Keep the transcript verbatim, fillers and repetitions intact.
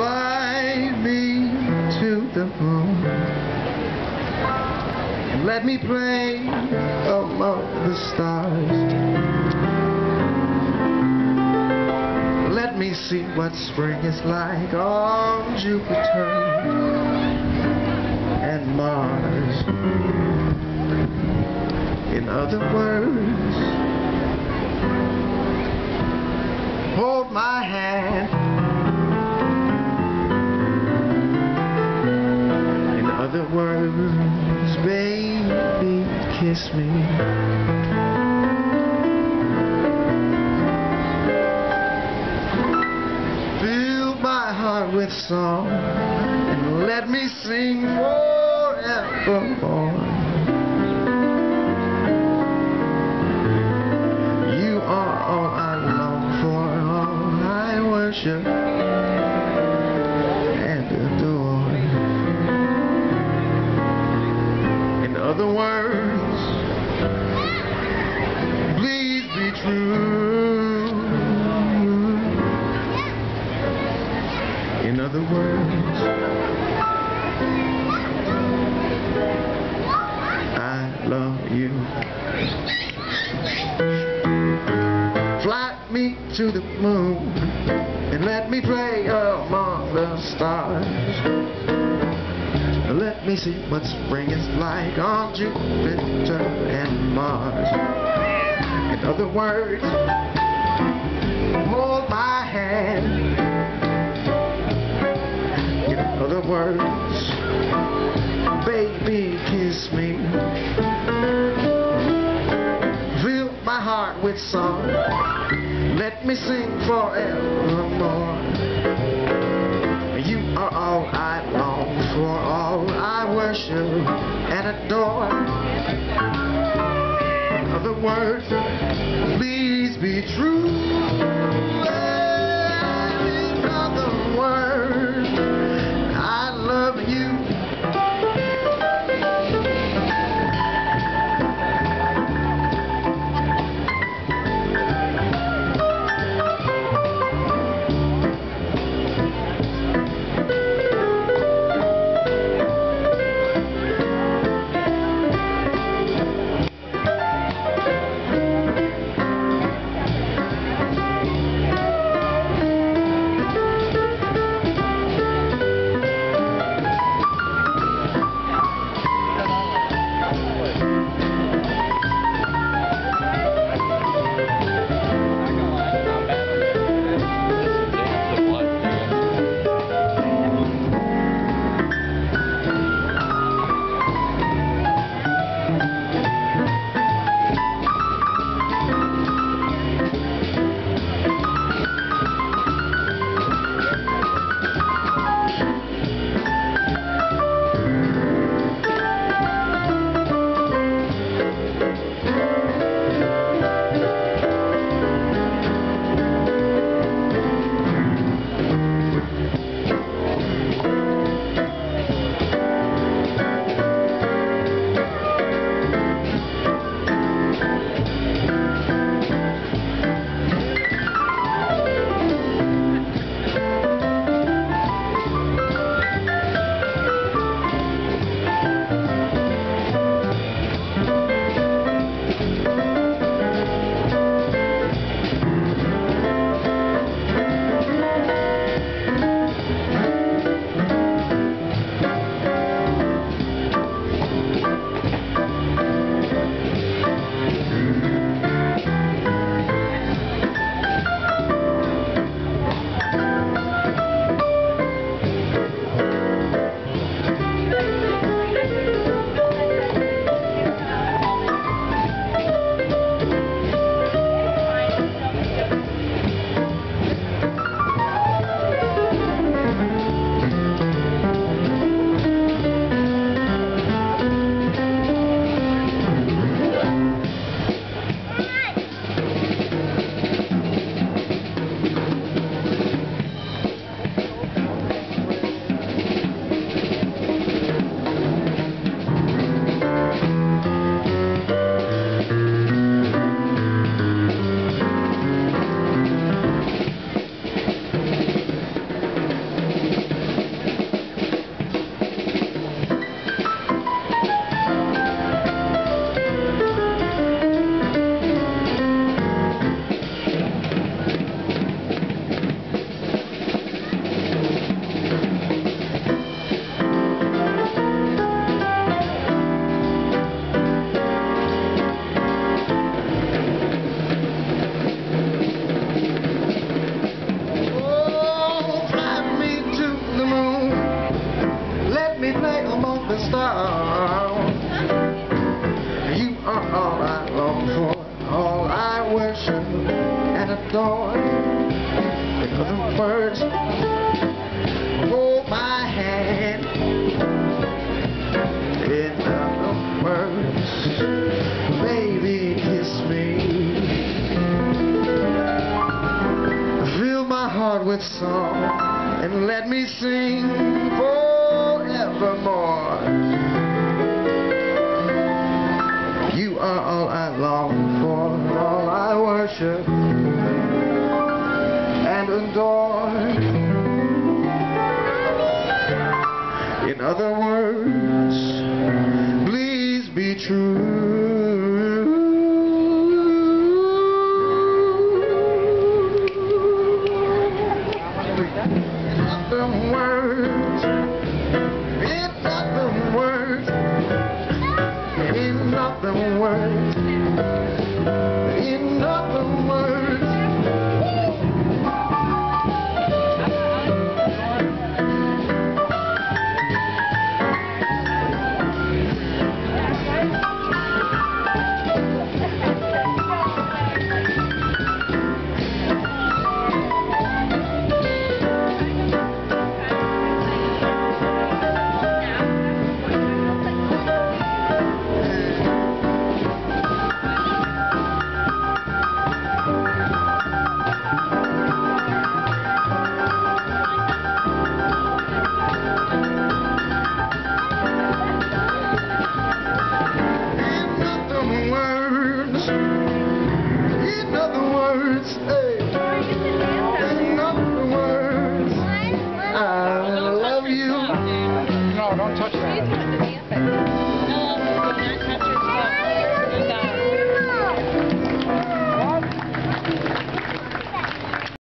Fly me to the moon and let me play among the stars. Let me see what spring is like on Jupiter and Mars. In other words, hold my hand. In other words, baby, kiss me. Fill my heart with song and let me sing forevermore. You are all I long for, all I worship and adore. In other words, please be true. In other words, I love you. Fly me to the moon and let me play among the stars. Let me see what spring is like on Jupiter and Mars. In other words, hold my hand. In other words, baby, kiss me. Fill my heart with song, let me sing forevermore. You are all I long for, all I worship and adore. In other words, please be true. In other words, I love you. with song, and let me sing forevermore. You are all I long for, all I worship and adore. In other words, please be true. In other words, in other words, in other words, in other words. No, don't touch that.